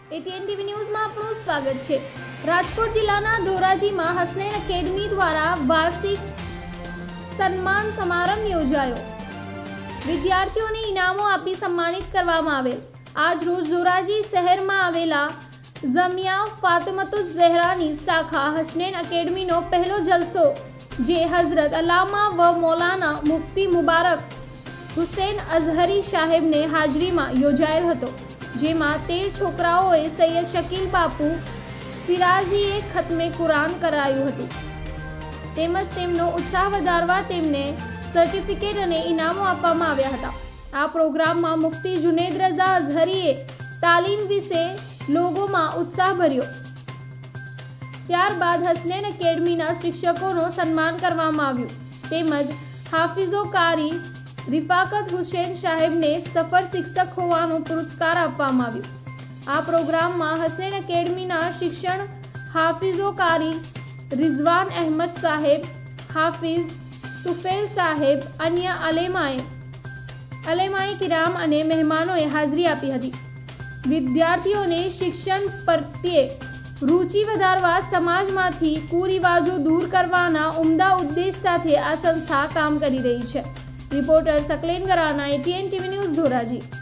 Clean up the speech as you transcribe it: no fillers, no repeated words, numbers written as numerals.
ATN TV ન્યૂઝમાં આપનું સ્વાગત છે। રાજકોટ જિલ્લાના ધોરાજીમાં હસનૈન એકેડમી દ્વારા વાર્ષિક સન્માન સમારંભ યોજાયો। વિદ્યાર્થીઓને ઇનામો આપી સન્માનિત કરવામાં આવેલ। આજ રોજ ધોરાજી શહેરમાં આવેલા જમિયા ફાતિમતુઝ ઝહરાની શાખા હસનૈન એકેડમીનો પહેલો જલસો જે હઝરત અલ્લામા વ મૌલાના મુફ્તી મુબારક હુસૈન અઝહરી સાહેબને હાજરીમાં યોજાયેલ હતો, જેમાં 13 છોકરાઓએ સૈયદ શકીલ બાપુ સિરાજીએ ખતમે કુરાન કરાયું હતું, તેમજ તેમનો ઉત્સાહ વધારવા તેમને સર્ટિફિકેટ અને ઇનામો આપવામાં આવ્યા હતા। આ પ્રોગ્રામમાં મુફ્તી જુનેદ રઝા અઝહરીએ તાલીમ વિશે લોકોમાં ઉત્સાહ ભર્યો। ત્યારબાદ હસનૈન એકેડમીના શિક્ષકોનો સન્માન કરવામાં આવ્યું, તેમજ હાફિઝો કારી રિફાકત હુસૈન સાહેબને સફર શિક્ષક હોવાનો પુરસ્કાર આપવામાં આવ્યો। આ પ્રોગ્રામમાં હસનૈન એકેડમીના શિક્ષણ હાફિઝો કારી રિઝવાન અહેમદ સાહેબ, હાફિઝ તુફેલ સાહેબ, અન્ય અલેમાએ કિરામ અને મહેમાનોએ હાજરી આપી હતી। વિદ્યાર્થીઓને શિક્ષણ પ્રત્યે रुचि વધારવા સમાજમાંથી કુરિવાજો દૂર કરવાના ઉમદા ઉદ્દેશ સાથે આ સંસ્થા કામ કરી રહી છે। Reporter Saqlain Garana ATN TV news Dhoraji.